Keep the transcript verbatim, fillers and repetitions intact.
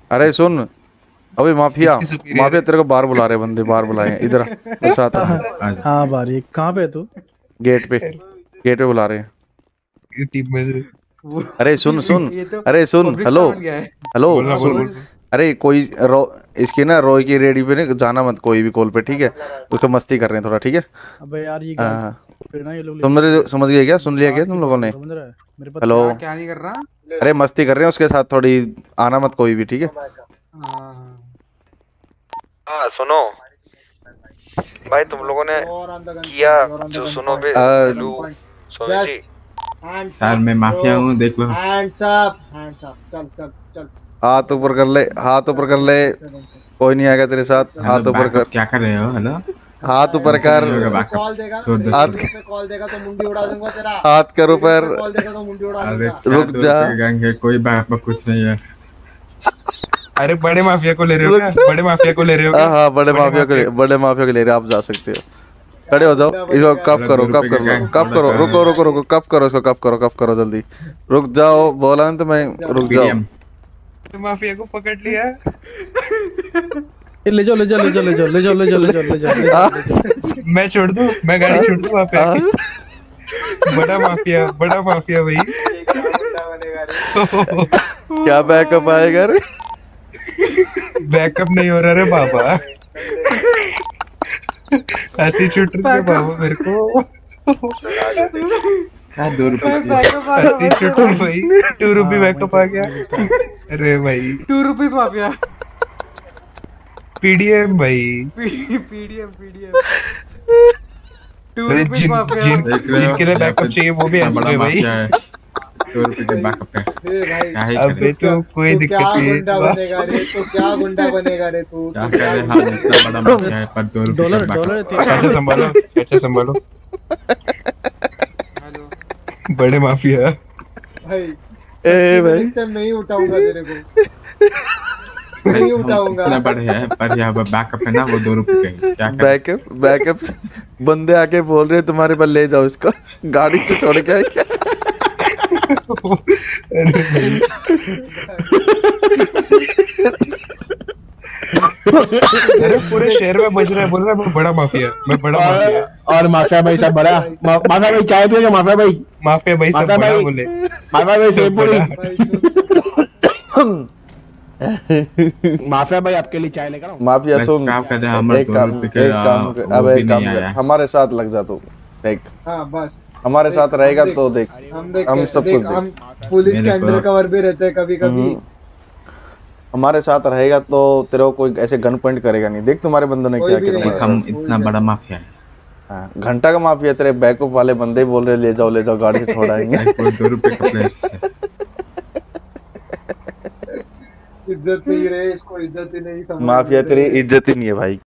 अरे सुन, अबे माफिया, किसकी सुपीरियर माफिया है? तेरे को बाहर बुला रहे बंदे, बाहर बुलाए हैं, इधर आ, मेरे साथ आ। आजा। हाँ बारी कहाँ पे है तू? गेट पे, गेट पे बुला रहे हैं। ये टीम में से वो अरे सुन सुन, ये तो अरे सुन, पब्लिक हेलो सामान गया है। हेलो बोलना बोल सुन। बोल बोल। अरे कोई रो, इसकी ना रोय की रेडी पे ना जाना मत कोई भी कॉल पे, ठीक है? उसको मस्ती कर रहे हैं थोड़ा, ठीक है? अबे यार ये हाँ गाड़ी हाँ। पे ना ये लोग तुम मेरे समझ गए क्या? सुन लिया क्या साठ तुम की लोगों दौड़ ने? समझ रहा है मेरे पास। हेलो, क्या क्या नहीं कर रहा? अरे मस्ती कर रहे हैं उसके साथ, थोड़ी आना मत कोई भी, ठीक है? हाँ हाँ सुनो भाई, तुम लोगों ने किया जो, सुनो बे आ, हेलो सोनू जी। सर मैं माफिया हूँ, देख लो। हैंड्स अप, हैंड्स अप, चल चल चल। हाथ ऊपर कर ले, हाथ ऊपर कर ले, कोई नहीं आएगा तेरे साथ। हेलो, हाथ ऊपर बैकअप कर, क्या कर रहे हो? हेलो, हाथ ऊपर ऐसे कर, नहीं होगा बैकअप। कॉल देगा, छोड़ दो, हाथ छोड़ पे कॉल देगा तो मुंडी उड़ा दूंगा तेरा। हाथ कर ऊपर। कॉल देगा तो मुंडी उड़ा अरे दूंगा। क्या रुक दो जा। रुपए का गैंग है, कोई बैकअप कुछ नहीं है। अरे बड़े माफिया को ले रहे हो रुक क्या? जा। बड़े माफिया को ले रहे हो हाँ क्या? हाँ, बड़े माफिया को ले, बड़े माफिया को ले रहे, आप जा सकते हो। खड़े हो जाओ, इसको कप करो, कप कर लो, कप करो, रुको रुको रुको, कप करो इसको, कप करो, कप करो जल्दी। रुक जाओ, बोला ना तो मैं, रुक जाओ। पीडीएम माफिया को पकड़ लिया। ये ले जाओ ले जाओ ले जाओ ले जाओ ले जाओ ले जाओ ले जाओ ले जाओ ले जाओ, ले जाओ। मैं छोड़ दूं, मैं गाड़ी छोड़ दूं वहाँ पे आके? बड़ा माफिया, बड़ा माफिया भाई। क्या बैकअप आएगा रे? बैकअप नहीं हो रहा रे बाबा। ऐसे ही छूट रही है बाबा मेरे को। क्या दो रुपए की? ऐसे ही छूट रही भाई। टू रुपी बैकअप आ गया। अरे भाई टू रुपीज माफिया। पीडीएम भाई। पीडीएम पीडीएम टू अरे रुपीज जिन माफिया। जिन देख रहे हो? जिनके लिए बैकअप चाहिए वो भी इतना ऐसे बड़ा है भाई। माफिया है, दो रुपए के बैकअप है। ए भाई, क्या ही अबे करे? तो कोई तू दिक्कत क्या नहीं गुंडा है। बनेगा रे? तू क्या गुंडा बनेगा रे? तू क्या तू करे? क्या हम इतना बड़ा माफिया है पर दो रुपए डॉलर का डॉलर बैकअप। कैसे संभालो, कैसे संभालो हेलो बड़े माफिया। भाई? ए सच्ची में भाई। नेक्स्ट टाइम नहीं उठाऊंगा तेरे को, नहीं उठाऊंगा। इतना बड़े है पर यहाँ पर बैकअप है ना, वो दो रुपए का है। क्या करे? बैकअप, बैकअप बंदे आके बोल रहे हैं तुम्हारे पर, ले जाओ इसको, गाड़ी से छोड़ के आए क्या? अरे भाई। अरे पूरे शहर में बज रहा है, बोल रहा है मैं बड़ा माफिया, मैं बड़ा माफिया। और माफिया भाई सब बड़ा मा, माफिया भाई चाय पिएगा? माफिया भाई, माफिया भाई सब माफिया बड़ा भाई। बोले। माफिया भाई सब सेव पूरी। बड़ा। भाई सुन, माफिया भाई आपके लिए चाय लेकर आऊं? माफिया मैं सुन, काम कर रहे हैं, हमारे एक दो काम, रुपए के, एक काम, वो अब भी एक काम नहीं कर, आया। हमारे साथ लग जा तू, देख हाँ बस हमारे साथ रहेगा तो देख, हम देख हम कैसे- सब देख कुछ हम पुलिस के मेरे को- अंडर कवर भी रहते हैं कभी कभी। हम्म। हमारे साथ रहेगा तो तेरे को कोई ऐसे गन पॉइंट करेगा नहीं। देख तुम्हारे बंदों ने कोई क्या भी किया नहीं देख तुम्हारे हम साथ। इतना बड़ा माफिया है। हाँ, घंटा का माफिया तेरे बैकअप वाले बंदे बोल रहे ले जाओ ले जाओ, गाड़ी से छोड़ाएंगे। एक वो दो रुपए का प्लेस है। इज्जत नहीं रहे, इसको इज्जत ही नहीं समझ माफिया तेरी इज्जत ही नहीं है भाई।